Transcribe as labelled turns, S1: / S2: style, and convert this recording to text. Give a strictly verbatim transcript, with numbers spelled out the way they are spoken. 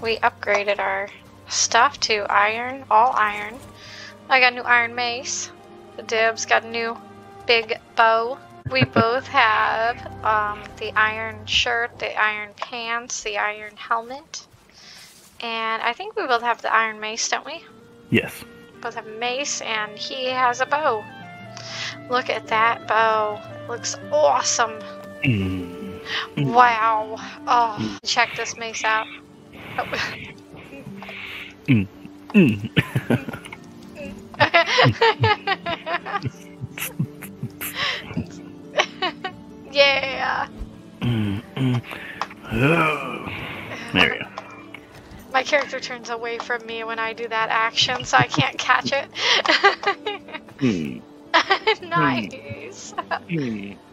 S1: we upgraded our stuff to iron, all iron. I got a new iron mace. The Dibs got a new big bow. We both have um, the iron shirt, the iron pants, the iron helmet. And I think we both have the iron mace, don't we?
S2: Yes.
S1: Both have a mace, and he has a bow. Look at that bow. It looks awesome.
S2: Mm. Mm.
S1: Wow. Oh, check this mace out. Oh.
S2: Mm. Mm.
S1: Yeah.
S2: Mm. Mm. Oh. There we go.
S1: My character turns away from me when I do that action, so I can't catch it.
S2: Mm.
S1: Nice.
S2: Mm.